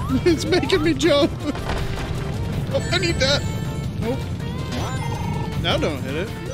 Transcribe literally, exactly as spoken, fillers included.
It's making me jump. Oh, I need that. Nope. Now don't hit it.